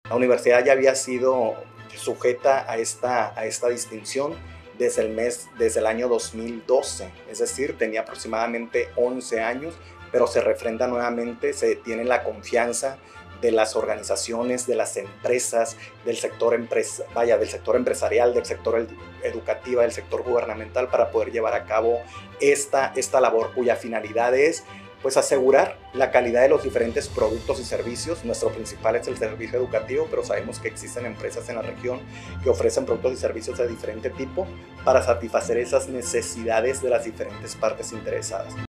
La universidad ya había sido sujeta a esta distinción desde el año 2012, es decir, tenía aproximadamente 11 años, pero se refrenda nuevamente, se tiene la confianza de las organizaciones, de las empresas, del sector empresarial, del sector educativo, del sector gubernamental para poder llevar a cabo esta labor cuya finalidad es pues asegurar la calidad de los diferentes productos y servicios. Nuestro principal es el servicio educativo, pero sabemos que existen empresas en la región que ofrecen productos y servicios de diferente tipo para satisfacer esas necesidades de las diferentes partes interesadas.